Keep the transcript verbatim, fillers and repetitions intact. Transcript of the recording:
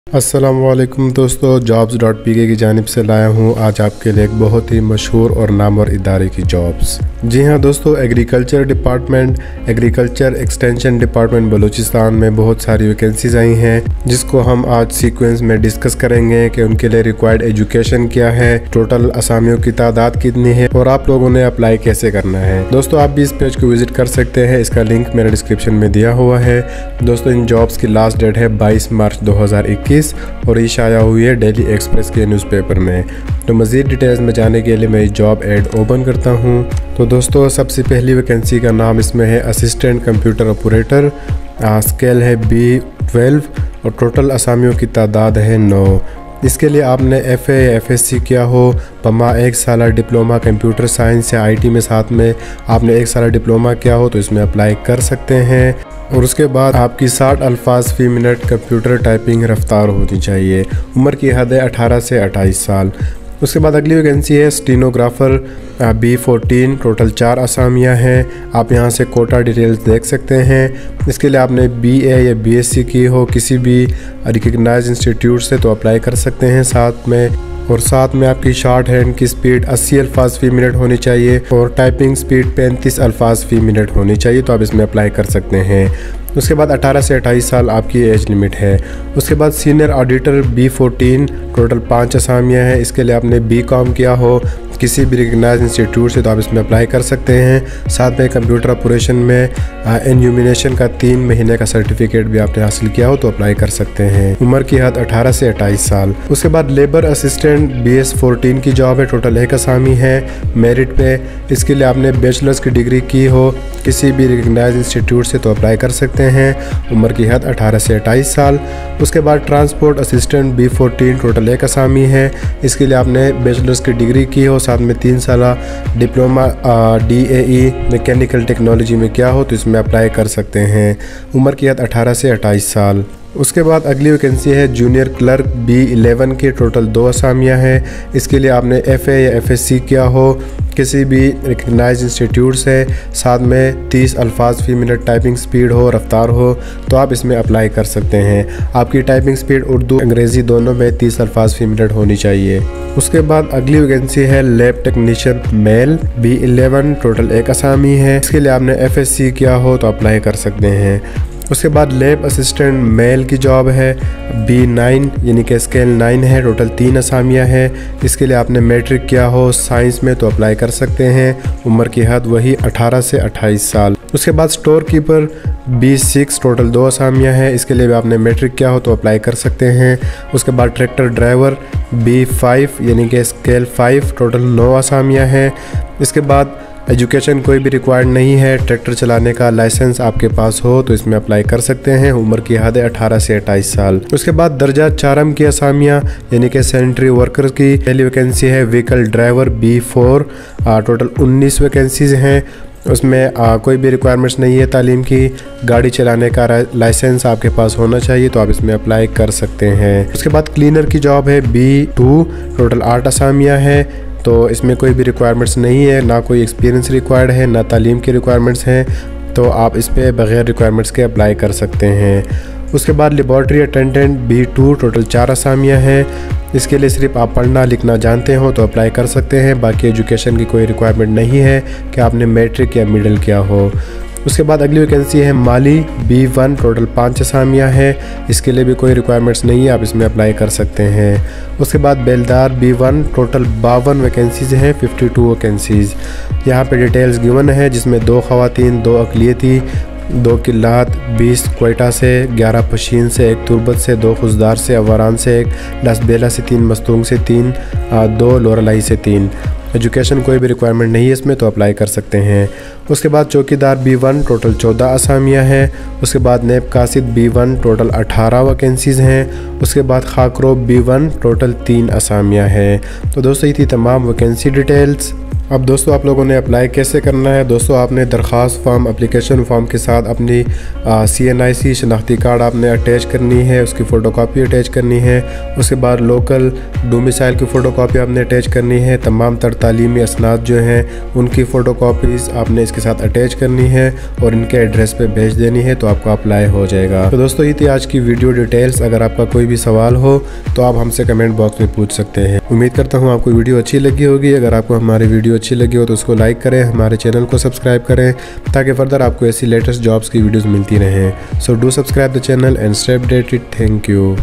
अस्सलामुअलैकुम दोस्तों, jobs dot P के की जानिब से लाया हूँ आज आपके लिए एक बहुत ही मशहूर और नामवर इदारे की जॉब्स। जी हाँ दोस्तों, agriculture department agriculture extension department Balochistan में बहुत सारी वैकेंसीज आई हैं, जिसको हम आज सीक्वेंस में डिस्कस करेंगे कि उनके लिए रिक्वायर्ड एजुकेशन क्या है, टोटल असामियों की तादाद कितनी है और आप लोगों ने अप्लाई कैसे करना है। दोस्तों आप भी इस पेज को विजिट कर सकते हैं, इसका लिंक मेरे डिस्क्रिप्शन में दिया हुआ है। दोस्तों इन जॉब्स की लास्ट डेट है बाईस मार्च दो हज़ार इक्कीस और ये शाया हुई है डेली एक्सप्रेस के न्यूज़पेपर में। तो मज़ीद डिटेल्स में जाने के लिए मैं जॉब एड ओपन करता हूँ। तो दोस्तों सबसे पहली वैकेंसी का नाम इसमें है असिस्टेंट कंप्यूटर ऑपरेटर, स्केल है बी ट्वेल्व और टोटल असामियों की तादाद है नौ। इसके लिए आपने एफ ए या एफ एस सी किया हो, पमा एक साल डिप्लोमा कंप्यूटर साइंस या आई टी में साथ में आपने एक साल डिप्लोमा किया हो तो इसमें अप्लाई कर सकते हैं। और उसके बाद आपकी साठ अल्फाज फ़ी मिनट कंप्यूटर टाइपिंग रफ्तार होनी चाहिए। उम्र की हद है अठारह से अट्ठाईस साल। उसके बाद अगली वैकेंसी है स्टीनोग्राफ़र बी फोर्टीन, टोटल चार असामियाँ हैं। आप यहां से कोटा डिटेल्स देख सकते हैं। इसके लिए आपने बी ए या बी एस सी की हो किसी भी रिकग्नाइज इंस्टीट्यूट से तो अप्लाई कर सकते हैं साथ में। और साथ में आपकी शॉर्ट हैंड की स्पीड अस्सी अल्फाज फ़ी मिनट होनी चाहिए और टाइपिंग स्पीड पैंतीस अल्फाज फ़ी मिनट होनी चाहिए, तो आप इसमें अप्लाई कर सकते हैं। उसके बाद अठारह से अट्ठाईस साल आपकी एज लिमिट है। उसके बाद senior auditor B fourteen, total पाँच असामियाँ हैं। इसके लिए आपने बी कॉम किया हो किसी भी रिकग्नाइज इंस्टीट्यूट से तो आप इसमें अप्लाई कर सकते हैं। साथ में कंप्यूटर ऑपरेशन में एन्यूमिनेशन का तीन महीने का सर्टिफिकेट भी आपने हासिल किया हो तो अप्लाई कर सकते हैं। उम्र की हद अठारह से अट्ठाईस साल। उसके बाद labour assistant B S fourteen की जॉब है, टोटल एक असामी है मेरिट पे। इसके लिए आपने बैचलर्स की डिग्री की हो किसी भी रिकग्नाइज इंस्टीट्यूट से तो अप्लाई कर सकते हैं। उम्र की हद अठारह से अट्ठाईस साल। उसके बाद transport assistant B fourteen, total एक असामी है। इसके लिए आपने बैचलर्स की डिग्री की हो साथ में तीन साल diploma D A E mechanical technology में क्या हो तो इसमें अप्लाई कर सकते हैं। उम्र की हद अठारह से अट्ठाईस साल। उसके बाद अगली वैकेंसी है जूनियर क्लर्क बी इलेवन की, टोटल दो असामियाँ हैं। इसके लिए आपने एफ ए या एफ एस सी किया हो किसी भी रिकग्नाइज इंस्टीट्यूट से, साथ में तीस अल्फाज फ़ी मिनट टाइपिंग स्पीड हो रफ्तार हो तो आप इसमें अप्लाई कर सकते हैं। आपकी टाइपिंग स्पीड उर्दू अंग्रेज़ी दोनों में तीस अल्फाज फ़ी मिनट होनी चाहिए। उसके बाद अगली वैकेंसी है lab technician male B eleven, total एक असामी है। इसके लिए आपने एफ एस सी किया हो तो अप्लाई कर सकते हैं। उसके बाद लैब असिस्टेंट मेल की जॉब है बी नाइन यानी कि स्केल नाइन है, टोटल तीन असामियाँ हैं। इसके लिए आपने मैट्रिक किया हो साइंस में तो अप्लाई कर सकते हैं। उम्र की हद वही अठारह से अट्ठाईस साल। उसके बाद store keeper B six, total दो असामियाँ हैं। इसके लिए भी आपने मैट्रिक किया हो तो अप्लाई कर सकते हैं। उसके बाद ट्रैक्टर ड्राइवर बी फाइव यानी कि स्केल फाइव, टोटल नौ असामियाँ हैं। इसके बाद एजुकेशन कोई भी रिक्वायर्ड नहीं है, ट्रैक्टर चलाने का लाइसेंस आपके पास हो तो इसमें अप्लाई कर सकते हैं। उम्र की हद है अठारह से अट्ठाईस साल। उसके बाद दर्जा चारम की असामियाँ यानी कि सैनिटरी वर्कर की पहली वैकेंसी है vehicle driver B four, total उन्नीस वैकेंसीज हैं। उसमें आ, कोई भी रिक्वायरमेंट्स नहीं है तालीम की, गाड़ी चलाने का लाइसेंस आपके पास होना चाहिए तो आप इसमें अप्लाई कर सकते हैं। उसके बाद क्लीनर की जॉब है बी टू, टोटल आठ असामियाँ हैं। तो इसमें कोई भी रिक्वायरमेंट्स नहीं है, ना कोई एक्सपीरियंस रिक्वायर्ड है ना तालीम की रिक्वायरमेंट्स हैं, तो आप इस पर बग़ैर रिक्वायरमेंट्स के अप्लाई कर सकते हैं। उसके बाद laboratory attendant B two, total चार असामियाँ हैं। इसके लिए सिर्फ आप पढ़ना लिखना जानते हो तो अप्लाई कर सकते हैं, बाकी एजुकेशन की कोई रिक्वायरमेंट नहीं है कि आपने मैट्रिक या मिडिल किया हो। उसके बाद अगली वैकेंसी है माली बी वन, टोटल पाँच असामियाँ हैं। इसके लिए भी कोई रिक्वायरमेंट्स नहीं है, आप इसमें अप्लाई कर सकते हैं। उसके बाद बेलदार बी वन, टोटल बावन वैकेंसीज़ हैं, फिफ्टी टू वैकेंसीज़। यहाँ पे डिटेल्स गिवन है जिसमें दो ख़वातीन, दो अक़लियती, दो किल्लात, बीस कोयटा से, ग्यारह पशीन से, एक तुर्बत से, दो खुजदार से, अवारान से एक, लसबेला से तीन, मस्तूंग से तीन, दो लोरलाई से तीन। एजुकेशन कोई भी रिक्वायरमेंट नहीं है इसमें तो अप्लाई कर सकते हैं। उसके बाद चौकीदार बी वन, टोटल चौदह असामियाँ हैं। उसके बाद नेब कासिद बी वन, टोटल अठारह वैकेंसीज़ हैं। उसके बाद खाकरो बी वन, टोटल तीन असामियाँ हैं। तो दोस्तों ये थी तमाम वैकेंसी डिटेल्स। अब दोस्तों आप लोगों ने अप्लाई कैसे करना है। दोस्तों आपने दरख्वास्त फॉर्म, एप्लीकेशन फॉर्म के साथ अपनी सी एन आई सी शनाख्ती कार्ड आपने अटैच करनी है, उसकी फ़ोटोकॉपी अटैच करनी है। उसके बाद लोकल डोमिसाइल की फ़ोटोकॉपी आपने अटैच करनी है। तमाम तर तालीमी असनाद जो हैं उनकी फ़ोटोकॉपीज़ आपने इसके साथ अटैच करनी है और इनके एड्रेस पे भेज देनी है, तो आपका अप्लाई हो जाएगा। तो दोस्तों ये थी आज की वीडियो डिटेल्स। अगर आपका कोई भी सवाल हो तो आप हमसे कमेंट बॉक्स में पूछ सकते हैं। उम्मीद करता हूँ आपको वीडियो अच्छी लगी होगी। अगर आपको हमारी वीडियो अच्छी लगी हो तो उसको लाइक करें, हमारे चैनल को सब्सक्राइब करें ताकि फर्दर आपको ऐसी लेटेस्ट जॉब्स की वीडियोस मिलती रहें। So do subscribe the channel and stay updated. Thank you.